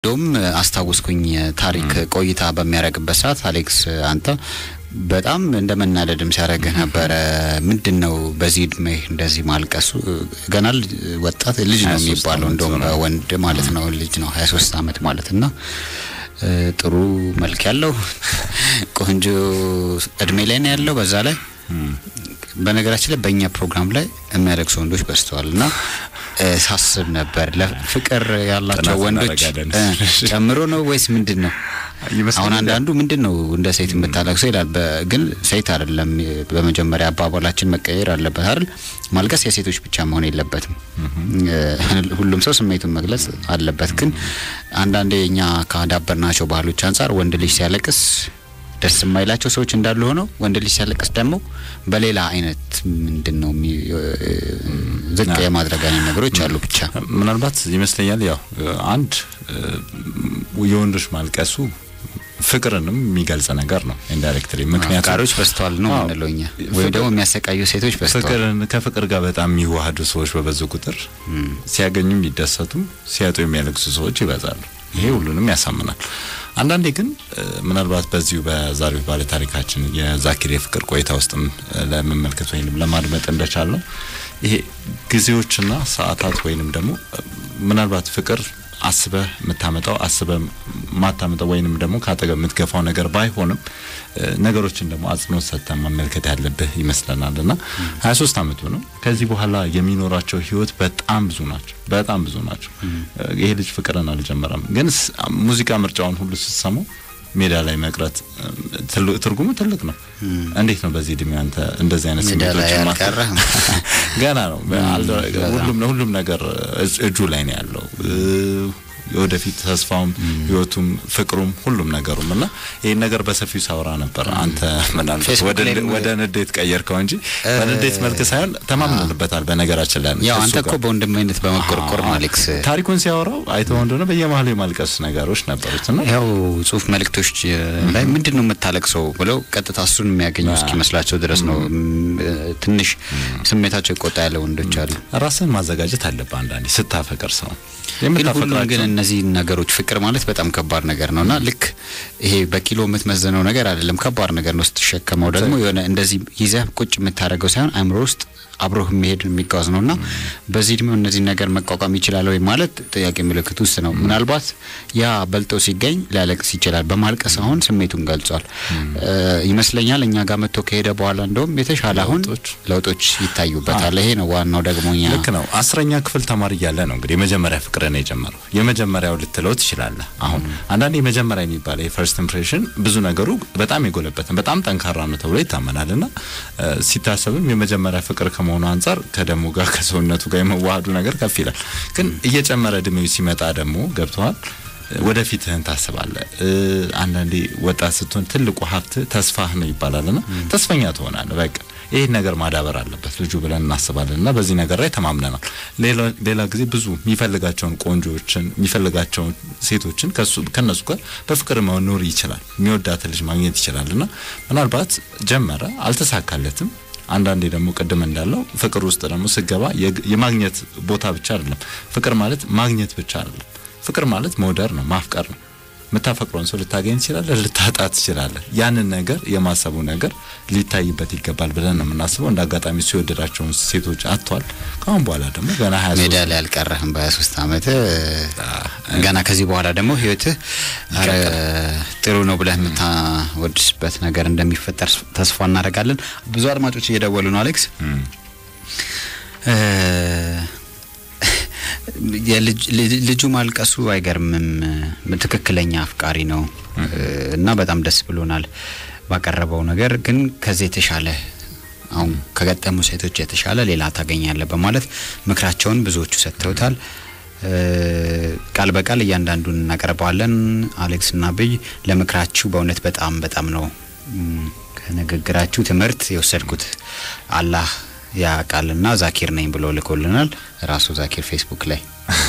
ዶም አስታውስኩኝ ታሪክ ቆይታ በሚያረግበት ሰዓት አሌክስ አንተ በጣም እንደመናደድም ሲያረግህ ነበር ምንድነው በዚህ እድሜ እንደዚህ ማልቀሱ ገና ወጣት ልጅ ነው የሚባለው እንደውም ወንድ ማለት ነው ልጅ ነው 23 አመት ማለትና ጥሩ መልክ ያለው ቆንጆ እድሜ ላይ ነው ያለው በዛ ላይ በነገራችን ላይ በእኛ ፕሮግራም ላይ የሚያለቅሱ ወንዶች በስተዋልና ሳስብ ነበር ለፍቅር ያላቸው ወንዶች ጨምሮ ነው ወይስ ምንድነው አሁን አንዳንዱ ምንድነው እንደ ሴት የምታለቅሰው ይላል ግን ሴት አይደለም በመጀመሪያ አባባላችን መቀየር አለበት አይደል ማልቀስ የሴቶች ብቻ መሆን የለበትም ሁሉም ሰው ስሜቱን መግለጽ አለበት ግን አንዳንዴኛ ካዳበርናቸው ባህሎች አንፃር ወንድ ልጅ ሲያለቅስ ደስ የማይላቸው ሰዎች እንዳሉ ሆነው ወንድ ልጅ ሲያለቅስ ደግሞ በሌላ አይነት ምንድነው ዝቅ የማድረግ አይነት ነገሮች አሉ ብቻ ምናልባት ይመስለኛል ያው አንድ የወንዶች ማልቀሱ ፍቅርንም የሚገልጽ ነገር ነው ኢንዳይሬክትሊ ምክንያቱም ካሮች በስተዋል ነው ምንለውኛ ወይ ደግሞ የሚያሰቃዩ ሴቶች በስተዋል ከፍቅር ጋር በጣም የሚዋሃዱ ሰዎች በበዙ ቁጥር ሲያገኙም ይደሰቱ ሲያጡ የሚያለቅሱ ሰዎች ይበዛሉ ይሄ ሁሉንም ያሳምናል አንዳንዴ ግን ምናልባት በዚሁ በዛሬው ባለ ታሪካችን የዛኪር የፍቅር ቆይታ ውስጥም ለመመልከት ወይንም ለማድመጥ እንደቻለው ይሄ ጊዜዎችና ሰዓታት ወይንም ደግሞ ምናልባት ፍቅር አስበ መታመጣው አስበ ማታመጣው ወይንም ደግሞ ካጠገብ ምትገፋው ነገር ባይሆንም ነገሮችን ደግሞ አጽንኦት ሰጥተን መመልከት ያለብህ ይመስለናልና 23 አመቱ ነው ከዚህ በኋላ የሚኖራቸው ህይወት በጣም ብዙ ናቸው ይሄ ልጅ ፍቅርን አልጀመረም ግን ሙዚቃ ምርጫውን ሁሉ ሲሰማው ሜዳ ላይ መቅረት ትርጉሙ ትልቅ ነው እንዴት ነው በዚህ እድሜ አንተ እንደዚህ አይነት ስሜቶች ማቀረህ ገና ነው ሁሉም ነገር እጁ ላይ ነው ያለው ወደፊት ተስፋውም ህይወቱም ፍቅሩም ሁሉም ነገሩምና ይሄ ነገር በሰፊው ሳውራ ነበር አንተ ምናልባት ወደ ንዴት ቀየርከው እንጂ በንዴት መልክ ሳይሆን ተማምነንበታል በነገራችን ላይ ያው አንተ እኮ በወንድምነት በመቆርቆር ነው አሌክስ ታሪኩን ሲያወራው አይተው እንደሆነ በየመሃሉ የማልቀስ ነገሮች ነበሩትና ያው ጽሁፍ መልክቶች ላይ ምንድነው መታለቅሰው ብለው ቀጥታ እሱን የሚያገኙ እስኪመስላቸው ድረስ ነው ትንሽ ስሜታቸው ይቆጣ ያለ ወንዶች አሉ ራስን ማዘጋጀት አለበት አንዳንዴ ስታፈቅር ሰው ግን እነዚህ ነገሮች ፍቅር ማለት በጣም ከባድ ነገር ነውና ልክ ይሄ በኪሎ የምትመዘነው ነገር አይደለም ከባድ ነገር ነው ስትሸከመው ደግሞ የሆነ እንደዚህ ይዘህ ቁጭ የምታረገው ሳይሆን አእምሮ ውስጥ አብሮህ የሚሄድ የሚጓዝ ነውና በዚህ ደግሞ እነዚህ ነገር መቋቋም ይችላል ወይ ማለት ጥያቄ ምልክት ውስጥ ነው ምናልባት ያ በልጦ ሲገኝ ሊያለቅስ ይችላል በማልቀስ አሁን ስሜቱን ገልጿል ይመስለኛል እኛ ጋር መጥቶ ከሄደ በኋላ እንደውም የተሻለ አሁን ለውጦች ይታዩበታል ይሄ ነው ዋናው ደግሞኛ ልክ ነው 10ኛ ክፍል ተማሪ ያለ ነው እንግዲህ የመጀመሪያ ፍቅር ነው የጀመረው የመጀመሪያው ልትለው ትችላለህ አሁን አንዳንዴ የመጀመሪያ የሚባለው የፈርስት ኢምፕሬሽን ብዙ ነገሩ በጣም የጎለበተ በጣም ጠንካራ ነው ተብሎ ይታመናልና ሲታሰብም የመጀመሪያ ፍቅር ከመሆኑ አንፃር ከደሙ ጋር ከሰውነቱ ጋር የመዋሃዱ ነገር ከፍ ይላል ግን እየጨመረ እድሜው ሲመጣ ደግሞ ገብቷል ወደፊትህን ታስባለህ አንዳንዴ ወጣት ስትሆን ትልቁ ሀብት ተስፋህ ነው ይባላልና ተስፈኛ ትሆናለህ በቃ ይሄ ነገር ማዳበር አለበት ልጁ ብለን እናስባለንና በዚህ ነገር ላይ ተማምነናል ሌላ ጊዜ ብዙ የሚፈልጋቸውን ቆንጆችን የሚፈልጋቸውን ሴቶችን ከነሱ ጋር በፍቅር መኖር ይችላል የሚወዳት ልጅ ማግኘት ይችላልና ምናልባት ጀመረ አልተሳካለትም አንዳንዴ ደግሞ ቀደም እንዳለው ፍቅር ውስጥ ደግሞ ስገባ የማግኘት ቦታ ብቻ አይደለም ፍቅር ማለት ማግኘት ብቻ አይደለም ፍቅር ማለት መውደር ነው ማፍቀር ነው መታፈቅሮን ሰው ልታገኝ ይችላል ልታጣት ይችላል ያንን ነገር የማሰቡ ነገር ሊታይበት ይገባል ብለን ነው የምናስበው እንዳጋጣሚ ሲወደዳቸው ሴቶች አጥቷል ካሁን በኋላ ደግሞ ገና 23 ሜዳ ላይ አልቀረህም በ23 አመት ገና ከዚህ በኋላ ደግሞ ህይወትህ ጥሩ ነው ብለህ የምታወድስበት ነገር እንደሚፈጠር ተስፋ እናደርጋለን ብዙ አድማጮች እየደወሉ ነው አሌክስ ልጁ ማልቀሱ አይገርምም ትክክለኛ አፍቃሪ ነው እና በጣም ደስ ብሎናል ባቀረበው ነገር ግን ከዚህ የተሻለ አሁን ከገጠሙ ሴቶች የተሻለ ሌላ ታገኛለህ በማለት ምክራቸውን ብዙዎቹ ሰጥተውታል ቃል በቃል እያንዳንዱን እናቀርባለን አሌክስና ብይ ለምክራችሁ በእውነት በጣም ነው ከነገግራችሁ ትምህርት የወሰድኩት አላህ ያ ቃልና ዛኪር ነኝ ብሎ ልኮልናል ራሱ ዛኪር ፌስቡክ ላይ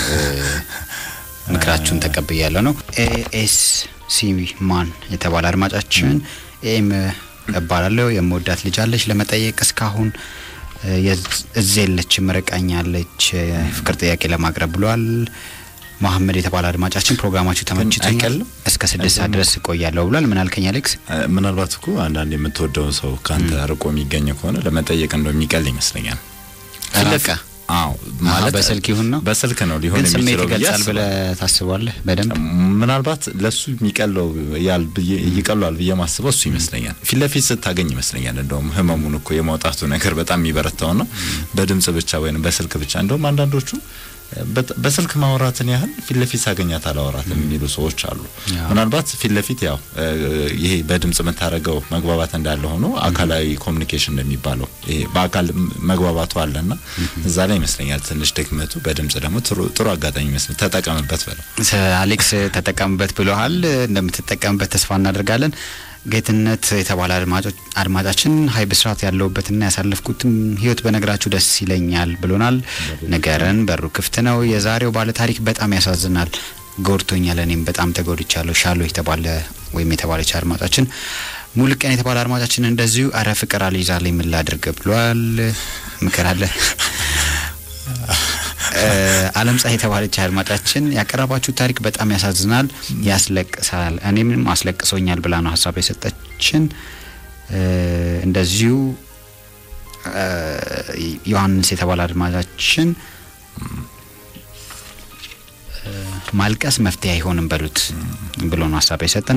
ምክራችሁን ተቀበያለሁ ነው ኤስ ሲሚ ማን የተባለ አድማጫችን ኤም እባላለሁ የምወዳት ልጅ አለች ለመጠየቅ እስካሁን እዘለች መረቃኛለች ፍቅር ጥያቄ ለማቅረብ ብሏል መሐመድ የተባለ አድማጫችን ፕሮግራማችሁ ተመችቶኛል እስከ 6 ሰዓት ድረስ ቆያለሁ ብሏል ምን አልከኝ አሌክስ ምናልባት እኮ አንዳንዴ የምትወደው ሰው ካንተ ርቆ የሚገኝ ከሆነ ለመጠየቅ እንደሚቀል ይመስለኛል አለቃ ማለት በስልክ ይሁን ነው በስልክ ነው ሊሆን የሚችለው ይገልጻል ብለ ታስባለህ በደንብ ምናልባት ለሱ የሚቀለው ይቀላል ብዬ ማስበው እሱ ይመስለኛል ፊለፊት ስታገኝ ይመስለኛል እንደውም ህመሙን እኮ የማውጣቱ ነገር በጣም ይበረታው ነው በድምጽ ብቻ ወይንም በስልክ ብቻ እንደውም አንዳንዶቹ በስልክ ማውራትን ያህል ፊለፊት ሳገኛት አላወራትም የሚሉ ሰዎች አሉ ምናልባት ፊለፊት ያው ይሄ በድምጽ መታረገው መግባባት እንዳለ ሆኖ አካላዊ ኮሙኒኬሽን እንደሚባለው ይሄ በአካል መግባባቱ አለና እዛ ላይ ይመስለኛል ትንሽ ድክመቱ በድምጽ ደግሞ ጥሩ አጋጣሚ ይመስል ተጠቀምበት በለው አሌክስ ተጠቀምበት ብለዋል እንደምትጠቀምበት ተስፋ እናደርጋለን ጌትነት የተባለ አድማጫችን ሃይ ብስራት ያለውበትና ያሳለፍኩትም ህይወት በነግራችሁ ደስ ይለኛል ብሎናል ነገርን በሩ ክፍት ነው የዛሬው ባለ ታሪክ በጣም ያሳዝናል ጎርቶኛል እኔም በጣም ተጎድቻለሁ ሻሎ የተባለ ወይም የተባለች አድማጫችን ሙልቀን የተባለ አድማጫችን እንደዚሁ አረ ፍቅር አልይዛለኝ ምን ላድርግ ብሏል ምክር አለ ዓለም ፀሐይ የተባለች አድማጫችን ያቀረባችሁ ታሪክ በጣም ያሳዝናል ያስለቅሳል እኔም አስለቅሶኛል ብላ ነው ሐሳብ የሰጠችን እንደዚሁ ዮሐንስ የተባለ አድማጫችን ማልቀስ መፍትሄ አይሆንም በሉት ብሎ ነው ሐሳብ የሰጠን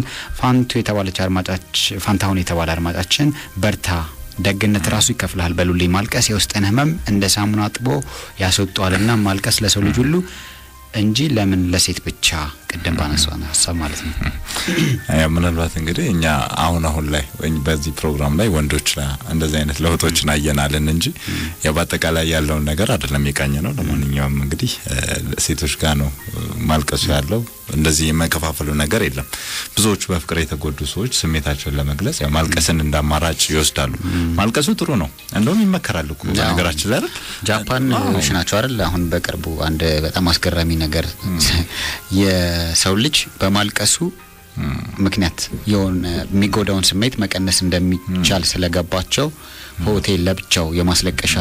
ፋንታሁን የተባለ አድማጫችን በርታ ደግነት ራሱ ይከፍላል በሉልኝ ማልቀስ የውስጥን ህመም እንደ ሳሙና አጥቦ ያስወጣልና ማልቀስ ለሰው ልጅ ሁሉ እንጂ ለምን ለሴት ብቻ ቀደም ባነሳና ሐሳብ ማለት ነው አያ ምናልባት እንግዲህ እኛ አሁን ላይ በዚህ ፕሮግራም ላይ ወንዶች ላይ እንደዚህ አይነት ለውጦችን አየናለን እንጂ ያባጠቃላይ ያለው ነገር አይደለም የቃኘነው ለማንኛውም እንግዲህ ሴቶች ጋር ነው ማልቀሱ ያለው እንደዚህ የመከፋፈሉ ነገር የለም ብዙዎች በፍቅር የተጎዱ ሰዎች ስሜታቸውን ለመግለጽ ያው ማልቀስን እንዳማራጭ ይወስዳሉ ማልቀሱ ጥሩ ነው እንደውም ይመከራል እኮ ነገራችን ላይ ጃፓን ሽናቸው አይደል አሁን በቅርቡ አንድ በጣም አስገራሚ ነገር የሰው ልጅ በማልቀሱ ምክንያት የሆነ የሚጎዳውን ስሜት መቀነስ እንደሚቻል ስለገባቸው ሆቴል ለብቻው የማስለቀሻ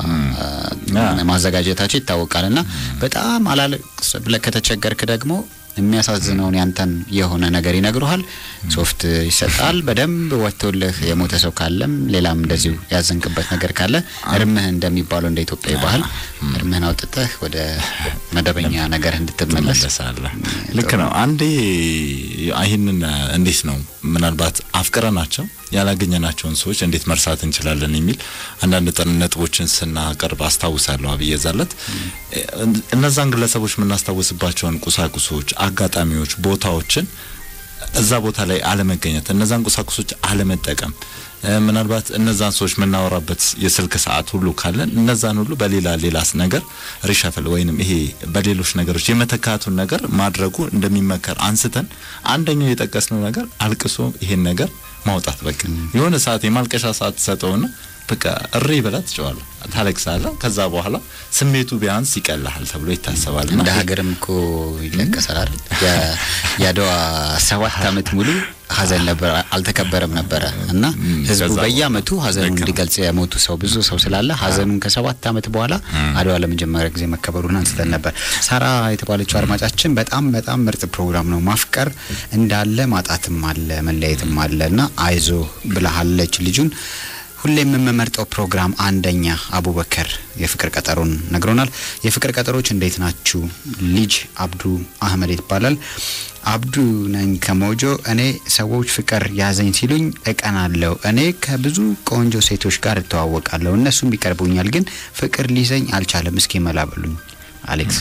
ማዘጋጀታቸው ይታወቃልና በጣም አላለቅስ ብለህ ከተቸገርክ ደግሞ የሚያሳዝነውን ያንተን የሆነ ነገር ይነግሩሃል ሶፍት ይሰጣል በደንብ ወጥቶልህ የሞተ ሰው ካለም ሌላም እንደዚሁ ያዘንክበት ነገር ካለ እርምህ እንደሚባለው እንደ ኢትዮጵያ ባህል እርምህን አውጥተህ ወደ መደበኛ ነገር እንድትመለስ ልክ ነው አንዴ አይህንን እንዴት ነው ምናልባት አፍቅረናቸው ያላገኘናቸውን ሰዎች እንዴት መርሳት እንችላለን የሚል አንዳንድ ነጥቦችን ስናቀርብ አስታውሳለሁ አብየዛለት እነዛን ግለሰቦች ምናስታውስባቸውን ቁሳቁሶች አጋጣሚዎች ቦታዎችን እዛ ቦታ ላይ አለመገኘት እነዛን ቁሳቁሶች አለመጠቀም ምናልባት እነዛን ሰዎች ምናወራበት የስልክ ሰዓት ሁሉ ካለን እነዛን ሁሉ በሌላስ ነገር ሪሻፈል ወይንም ይሄ በሌሎች ነገሮች የመተካቱን ነገር ማድረጉ እንደሚመከር አንስተን አንደኛው የጠቀስነው ነገር አልቅሶ ይሄን ነገር ማውጣት በቃ የሆነ ሰዓት የማልቀሻ ሰዓት ሰጠውና በቃ እሪ በላት ጨዋል ታለቅሳለህ ከዛ በኋላ ስሜቱ ቢያንስ ይቀላል ተብሎ ይታሰባልና እንደ ሀገርም እኮ ይለቀሳል አይደል ያደዋ 7 አመት ሙሉ ሀዘን ነበር አልተከበረም ነበር እና ህዝቡ በየአመቱ ሀዘኑን እንዲገልጽ የሞቱ ሰው ብዙ ሰው ስላለ ሀዘኑን ከ7 አመት በኋላ አድዋ ለመጀመሪያ ጊዜ መከበሩን አንስተን ነበር ሳራ የተባለችው አድማጫችን በጣም ምርጥ ፕሮግራም ነው ማፍቀር እንዳለ ማጣትም አለ መለየትም አለና አይዞ ብለሃለች ልጁን ሁሌም የምመርጠው ፕሮግራም አንደኛ አቡበከር የፍቅር ቀጠሮን ነግሮናል የፍቅር ቀጠሮች እንዴት ናችሁ ልጅ አብዱ አህመድ ይባላል አብዱ ነኝ ከሞጆ እኔ ሰዎች ፍቅር ያዘኝ ሲሉኝ እቀናለሁ እኔ ከብዙ ቆንጆ ሴቶች ጋር ተዋወቃለሁ እነሱም ይቀርቡኛል ግን ፍቅር ሊይዘኝ አልቻለም እስኪ መላበሉኝ አሌክስ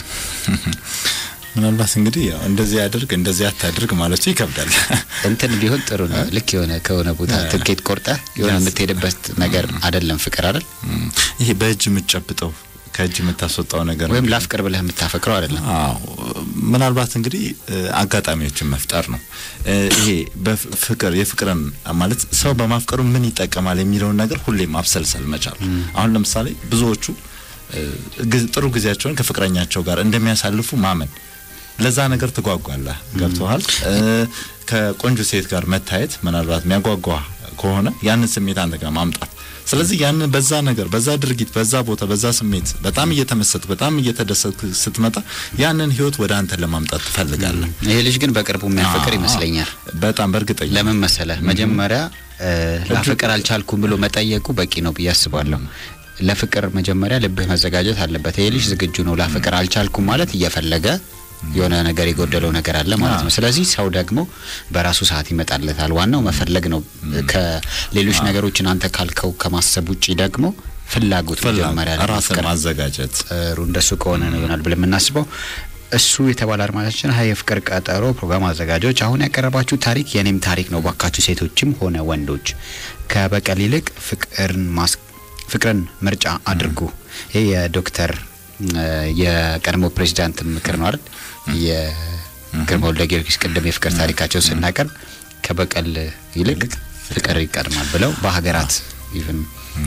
ምናልባት እንግዲህ እንደዚህ ያድርግ እንደዚህ አታድርግ ማለት ይከብዳል እንትን ቢሆን ጥሩ ነው ልክ የሆነ ከሆነ ቦታ ትኬት ቆርጣ የሆነ የምትሄድበት ነገር አይደለም ፍቅር አይደል ይሄ በእጅ የምትጨብጠው ከእጅ የምታስወጣው ነገር ወይም ላፍቅር ብለህ የምታፈቅረው አይደለም ምናልባት እንግዲህ አጋጣሚዎችን መፍጠር ነው ይሄ በፍቅር የፍቅርን ማለት ሰው በማፍቀሩ ምን ይጠቀማል የሚለውን ነገር ሁሌም አብሰልሰል መቻል አሁን ለምሳሌ ብዙዎቹ ጥሩ ጊዜያቸውን ከፍቅረኛቸው ጋር እንደሚያሳልፉ ማመን ለዛ ነገር ተጓጓለህ ገብቷል ከቆንጆ ሴት ጋር መታየት ምናልባት የሚያጓጓ ከሆነ ያንን ስሜት አንተ ጋር ማምጣት ስለዚህ ያን በዛ ነገር በዛ ድርጊት በዛ ቦታ በዛ ስሜት በጣም እየተመሰጥክ በጣም እየተደሰትክ ስትመጣ ያንን ህይወት ወደ አንተ ለማምጣት ትፈልጋለህ ይሄ ልጅ ግን በቅርቡ የሚያፈቅር ይመስለኛል በጣም በርግጠኛ ለምን መሰለህ መጀመሪያ ለፍቅር አልቻልኩም ብሎ መጠየቁ በቂ ነው ብያስባለሁ ለፍቅር መጀመሪያ ልብህ መዘጋጀት አለበት ይሄ ልጅ ዝግጁ ነው ለፍቅር አልቻልኩም ማለት እየፈለገ የሆነ ነገር ይጎደለው ነገር አለ ማለት ነው ስለዚህ ሰው ደግሞ በራሱ ሰዓት ይመጣለታል ዋናው መፈለግ ነው ከሌሎች ነገሮችን አንተ ካልከው ከማሰብ ውጪ ደግሞ ፍላጎት መጀመሪያ ራስን ማዘጋጀት ጥሩ እንደሱ ከሆነ ነው ይሆናል ብለን እናስበው እሱ የተባለ አድማጫችን ሃይ የፍቅር ቀጠሮ ፕሮግራም አዘጋጆች አሁን ያቀረባችሁ ታሪክ የኔም ታሪክ ነው ባካችሁ ሴቶችም ሆነ ወንዶች ከበቀል ይልቅ ፍቅርን ምርጫ አድርጉ ይሄ የዶክተር የቀድሞ ፕሬዝዳንት ምክር ነው አይደል የግርማ ወልደ ጊዮርጊስ ቀደም የፍቅር ታሪካቸው ስናቀርብ ከበቀል ይልቅ ፍቅር ይቀድማል ብለው በሀገራት ኢቭን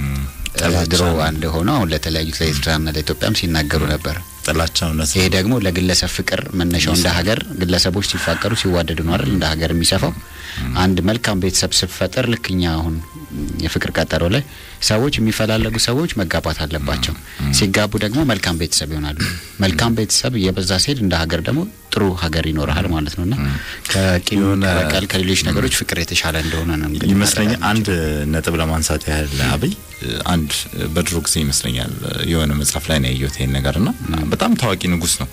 ድሮ አንድ ሆኖ አሁን ለተለያዩ ለኤርትራና ለኢትዮጵያም ሲናገሩ ነበር ጥላቻው ነው ይሄ ደግሞ ለግለሰብ ፍቅር መነሻው እንደ ሀገር ግለሰቦች ሲፋቀሩ ሲዋደዱ ነው አይደል እንደ ሀገር የሚሰፋው አንድ መልካም ቤተሰብ ሲፈጠር ልክኛ አሁን የፍቅር ቀጠሮ ላይ ሰዎች የሚፈላለጉ ሰዎች መጋባት አለባቸው ሲጋቡ ደግሞ መልካም ቤተሰብ ይሆናሉ መልካም ቤተሰብ የበዛ ሲል እንደ ሀገር ደግሞ ጥሩ ሀገር ይኖራል ማለት ነውና ከቂም ከበቀል ከሌሎች ነገሮች ፍቅር የተሻለ እንደሆነ ነው ይመስለኛል አንድ ነጥብ ለማንሳት ያህል አብይ አንድ በድሮ ጊዜ ይመስለኛል የሆነ መጽሐፍ ላይ ነው ያየሁት ይሄን ነገርና በጣም ታዋቂ ንጉስ ነው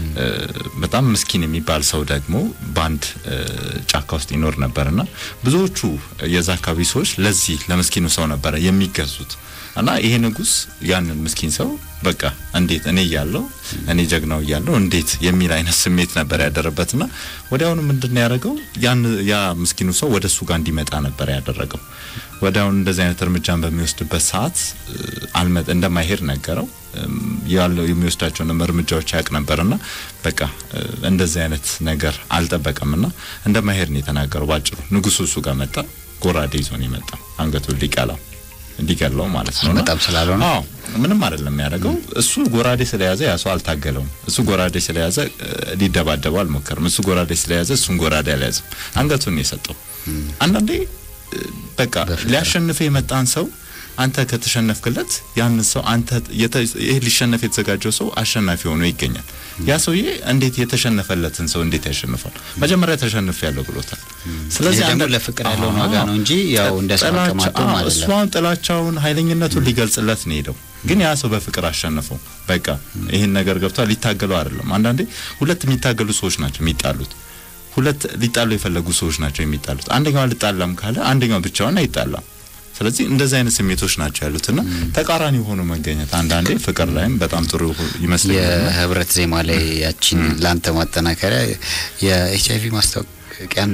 በጣም ምስኪን የሚባል ሰው ደግሞ ባንድ ጫካ ውስጥ ይኖር ነበርና ብዙዎቹ የዛካቢ ሰዎች ለዚህ ለምስኪኑ ሰው ነበር የሚገዙት እና ይሄ ንጉስ ያንን ምስኪን ሰው በቃ እንዴት እኔ ያለው እኔ ጀግናው ያለው እንዴት የሚል አይነት ስሜት ነበር ያደረበትና ወዲያውኑ ምንድነው ያደረገው ያ ምስኪኑ ሰው ወደሱ ጋር እንዲመጣ ነበር ያደረገው ወዲያውኑ እንደዚህ አይነት እርምጃን በሚወስድበት ሰዓት አልመጥ እንደማይሄድ ነገረው ያለው የሚወስዳቸው እርምጃዎች ያቅ ነበርና በቃ እንደዚህ አይነት ነገር አልጠበቀምና እንደማይሄድ ነው የተናገረው ባጭሩ ንጉሱ እሱ ጋር መጣ ጎራዴ ይዞ ነው የመጣ አንገቱ እንዲቀላው ማለት ነው በጣም ስላልሆነ ምንም አይደለም ያደረገው እሱ ጎራዴ ስለያዘ ያሰው አልታገለውም እሱ ጎራዴ ስለያዘ ሊደባደበው አልሞከረም እሱ ጎራዴ ስለያዘ እሱን ጎራዴ አልያዘም አንገቱን ነው የሰጠው አንዳንዴ በቃ ሊያሸንፍ የመጣን ሰው አንተ ከተሸነፍክለት ያን ሰው አንተ ይሄ ሊሸነፍ የተዘጋጀው ሰው አሸናፊ ሆኖ ይገኛል ያ ሰውዬ እንዴት የተሸነፈለትን ሰው እንዴት ያሸንፋል መጀመሪያ ተሸንፍ ያለው ብሎታል ስለዚህ አንተ ለፍቅር ያለው ዋጋ ነው እንጂ ያው እንደሰማከማቱ ማለት ነው እሷን ጥላቻውን ኃይለኝነቱን ሊገልጽለት ነው ሄደው ግን ያ ሰው በፍቅር አሸነፈው በቃ ይሄን ነገር ገብቷል ሊታገለው አይደለም አንዳንዴ ሁለት የሚታገሉ ሰዎች ናቸው የሚጣሉት ሁለት ሊጣሉ የፈለጉ ሰዎች ናቸው የሚጣሉት አንደኛው ልጣላም ካለ አንደኛው ብቻውን አይጣላም ስለዚህ እንደዚህ አይነት ስሜቶች ናቸው ያሉትና ተቃራኒ ሆኖ መገኘት አንዳንዴ ፍቅር ላይም በጣም ጥሩ ይመስላል የህብረት ዜማ ላይ ያቺን ላንተ ማጠናከሪያ የኤችአይቪ ማስታወቂያን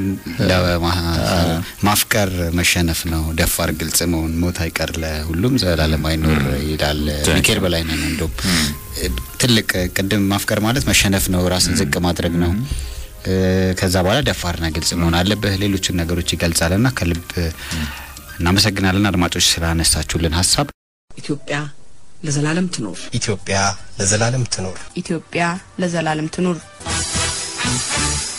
ማፍቀር መሸነፍ ነው ደፋር ግልጽ መሆን ሞት አይቀር ለሁሉም ዘላለም አይኖር ይላል ሚካኤል በላይ ነው እንደው ትልቅ ቅድም ማፍቀር ማለት መሸነፍ ነው ራስን ዝቅ ማድረግ ነው ከዛ በኋላ ደፋርና ግልጽ መሆን አለበት ሌሎችን ነገሮች ይገልጻልና ከልብ እናመሰግናለን አድማጮች ስላነሳችሁልን ሐሳብ ኢትዮጵያ ለዘላለም ትኖር ኢትዮጵያ ለዘላለም ትኖር ኢትዮጵያ ለዘላለም ትኖር